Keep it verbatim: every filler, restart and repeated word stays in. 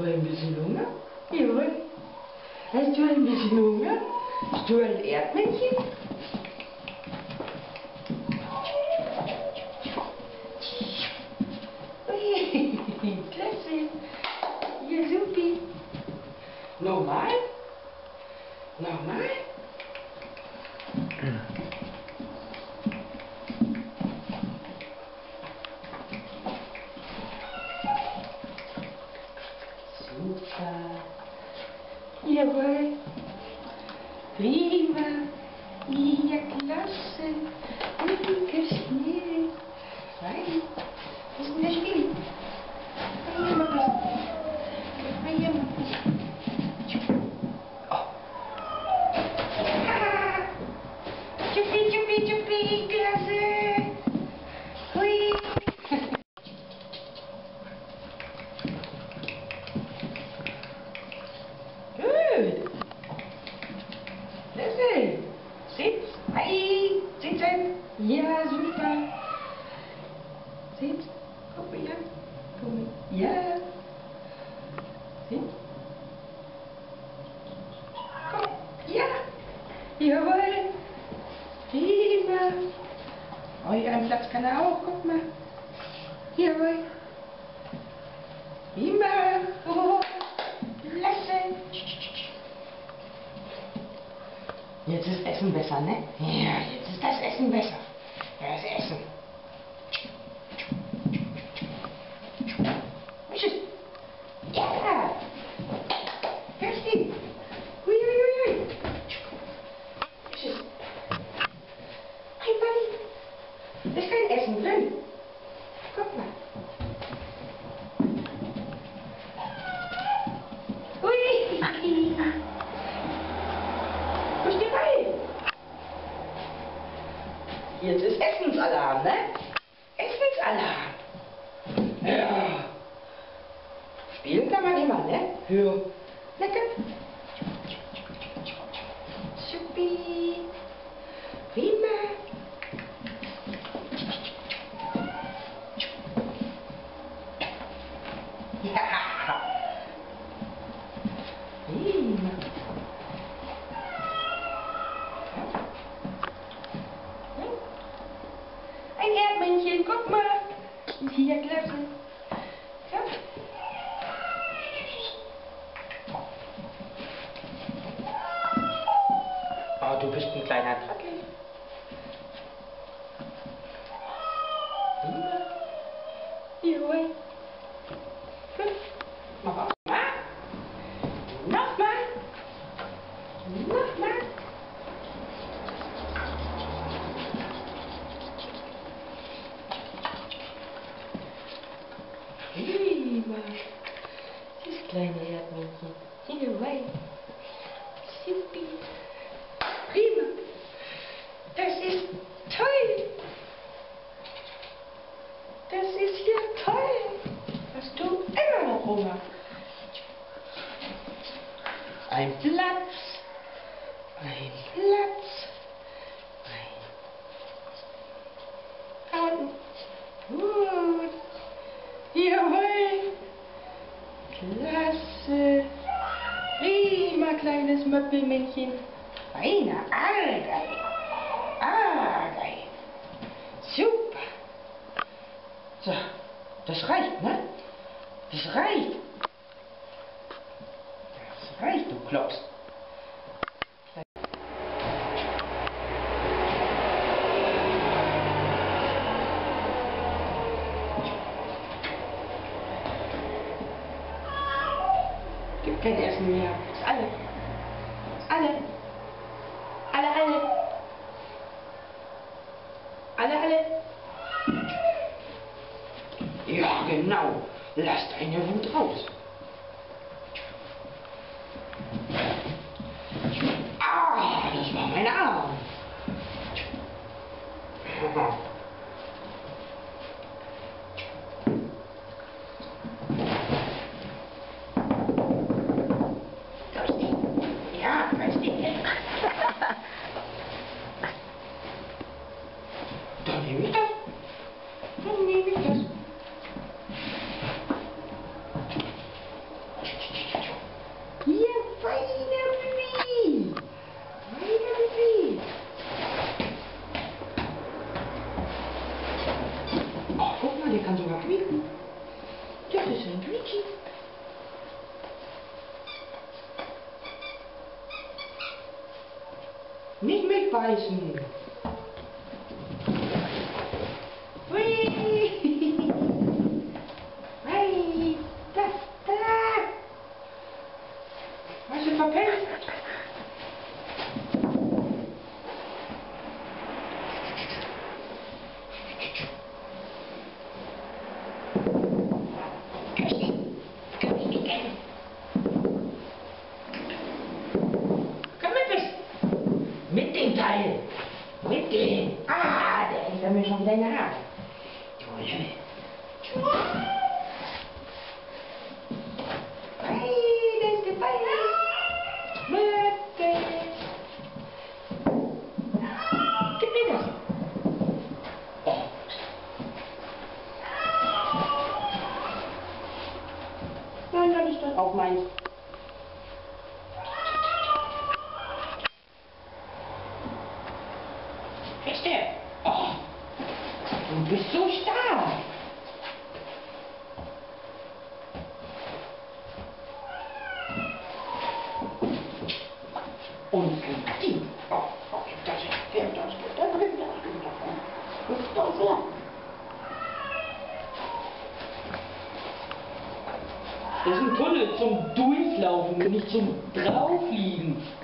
du ein bisschen Hunger? Jawohl. Hast du ein bisschen Hunger? Hast du ein Erdmännchen? Ui, klasse. Ja, supi. Normal? Normal? Super. Jawohl. Prima. Ja, klasse. Danke schnell. Fein. Was ist denn das Spiel? Komm hier mal ein bisschen. Komm mal hier mal ein bisschen. Oh. Ah. Tschuppi, tschuppi, tschuppi. Klasse. Hui. Gut. Klasse. Sitz. Hi. Sitzen. Ja, super. Sitz. Guck mich an. Guck mich. Ja. Sitz. Komm. Ja. Jawohl. Prima. Oh, hier einen Platz kann er auch. Guck mal. Jawohl. Prima. Oh. Klasse. Jetzt ist Essen besser, ne? Ja, jetzt ist das Essen besser. Das Essen. Tschüss. Ja. Fertig. Hui, hui, hui, hui. Tschüss. Hey, Mann. Da ist kein Essen drin. Guck mal. Hui. Wo ist der Ball? Jetzt ist Essensalarm, ne? Essensalarm. Ja. Spielen kann man immer, ne? Ja. Lecker. Supi. Prima. Ja. Prima. Ein Erdmännchen, guck mal. Hier, klasse. Ja. Oh, du bist ein kleiner Trottel. Jawohl. Gut. Nochmal. Nochmal. Nochmal. Prima. Das kleine Erdmännchen. Jawohl. Supi. Prima. Das ist toll. Das ist ja toll. Hast du immer noch Hunger? Ein Platz. Ein Platz. Ein. Gut. Jawohl. Klasse. Prima, kleines Möppelmännchen. Feiner. Argeil. Argeil. Super. So, das reicht, ne? Das reicht. Das reicht, du Klops. Gibt kein Essen mehr. Ist alle. Alle. Alle, alle. Alle, alle. Ja, genau. Lass deine Wut raus. Ah, das war mein Arm. Ja, weiß nicht. Dann nehme ich das. Dann nehme ich das. beißen, Luigi. Nicht mitbeißen. Hui. Hey, da, da. Hast du verpennt? Mit dem Teil. Mit dem. Ah, der ist ja mir schon wieder in der Hand. Hey, der ist dabei. Mit dem. Gib mir das. Oh. Nein, das ist das auch meins. Ist der? Oh, du bist so stark. Und die. Oh, oh, gib das her. Gib das, gib das, gib das, gib das. Gib das her. Das ist ein Tunnel zum Durchlaufen und nicht zum Draufliegen.